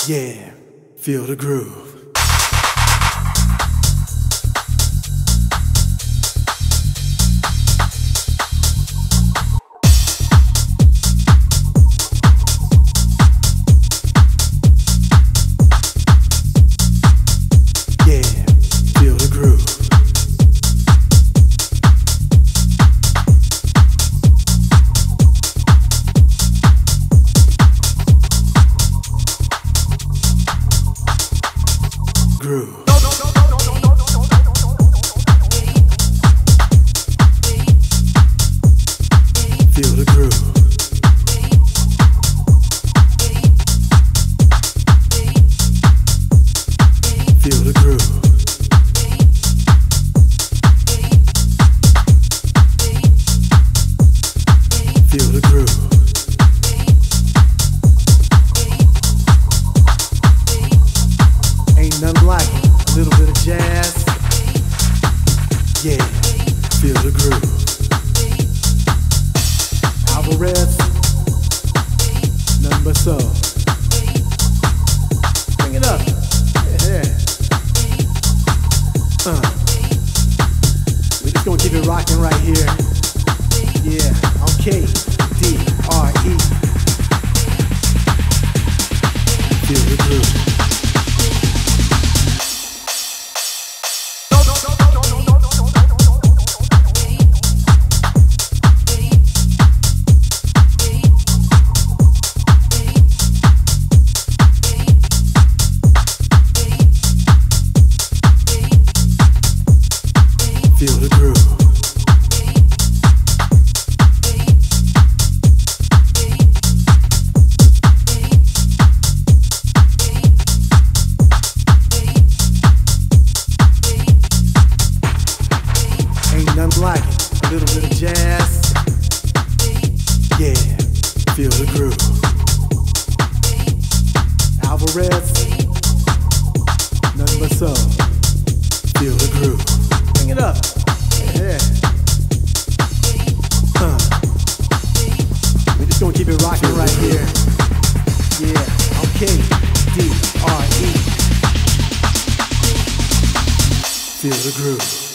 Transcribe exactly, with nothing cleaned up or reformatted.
Yeah, feel the groove. Groove. Feel the groove. Feel the groove. Feel the groove. Ain't nothing like it. A little bit of jazz. Yeah, feel the groove. Alvarez, nothing but soul. Bring it up. Yeah. Uh. We're just gonna keep it rocking right here. Yeah, on K D R E. Feel the groove. Feel the groove. Ain't nothing like it. A little bit of jazz. Yeah, feel the groove. Alvarez, nothing but soul. Feel the groove. Bring it up. Yeah. Uh. We're just gonna keep it rocking right here. Yeah. On K D R E. Feel the groove.